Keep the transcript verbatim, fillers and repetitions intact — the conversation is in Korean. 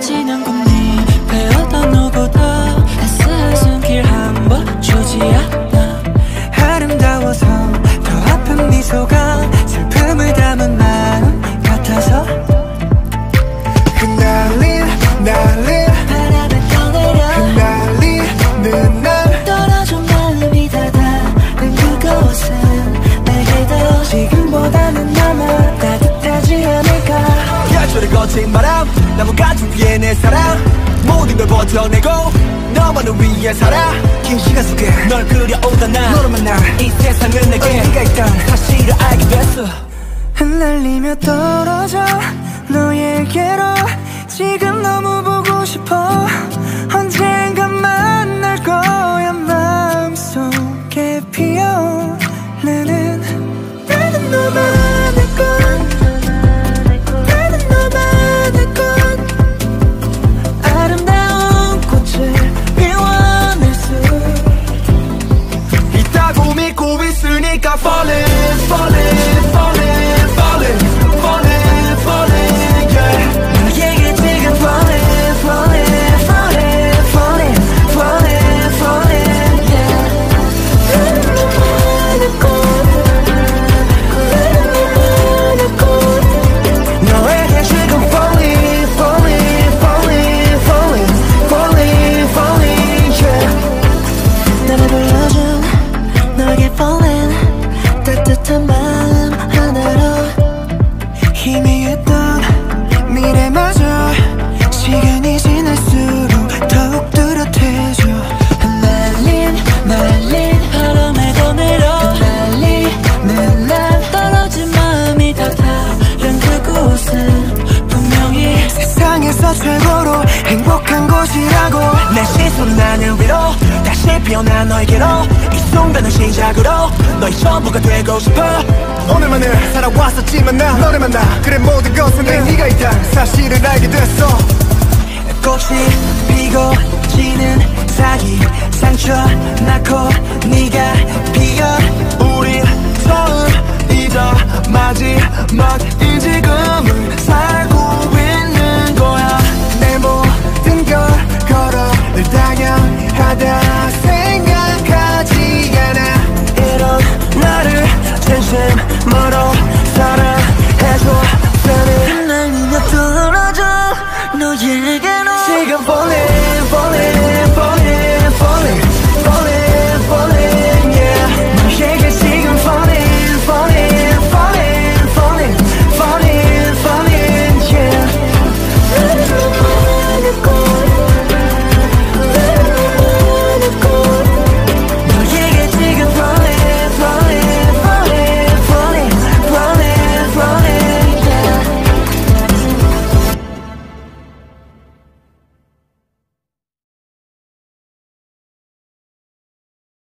펼쳐진 연꽃잎 베어던 누구도 애쓰는 손길 한 번 주지 않아. 아름다워서 더 아픈 미소가 슬픔을 담은 마음 같아서 흩날린 날린 바람에 떠내려 흩날리는 날 떨어져 마음이 닿아는 그곳은 내게도 지금보다는 아마 따뜻하지 않을까. 계절을 거친 바람 나무 가죽 위에 내 사랑 모든 걸 버텨내고 너만을 위해 살아. 긴 시간 속에 널 그려오던 나 너를 만나 이 세상은 내게 네가 있다는 사실을 알게 됐어. 흩날리며 떨어져 너에게로 지금 너무 보고 싶어. 언젠가 만날 거야. 마음속에 피어나는 나는 너만의 꽃 나는 너만의 꽃 아름다운 꽃을 피워낼 수 있다고 믿고 있으니까 Falling, falling, falling, falling, falling, falling, yeah. 너에게 지금 falling, falling, falling, falling, falling, falling, yeah. 나는 너만의 꽃 나는 너만의 꽃 너에게 지금 falling, falling, falling, falling, falling, falling, yeah. 나를 불러준 너에게 falling 따뜻한 마음 하나로 희미했던 미래마저 시간이 지날수록 더욱 뚜렷해져. 흩날린 날린 바람에도 내려 흩날리는 날 떨어진 마음이 다 다른 그곳은 분명히 세상에서 최고로 행복한 곳이라고. 내 시선은 하늘 위로 다시 피어난 너에게로 이 순간을 시작으로 너의 전부가 되고 싶어. 오늘만을 살아왔었지만 나 너를 만나 그래 모든 것은 내 네가 있다는 사실을 알게 됐어. 꽃이 피고 지는 사이 상처 낳고 네가 피어 우리 처음이자 마지막인 지금을 살고 있는 거야. 내 모든 걸 걸어 늘 당연하다